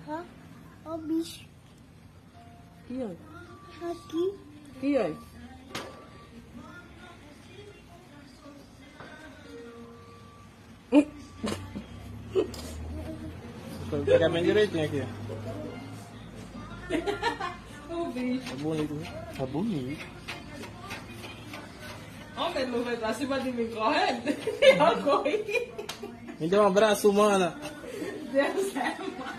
Ó o bicho. Aqui, ó. Aqui. Aqui, ó. Vou pegar bem direitinho aqui. O bicho. É bonito, né? É bonito. Olha, ele não vai pra cima de mim correndo. Eu corri. Me dê um abraço, humana. Deus é mais.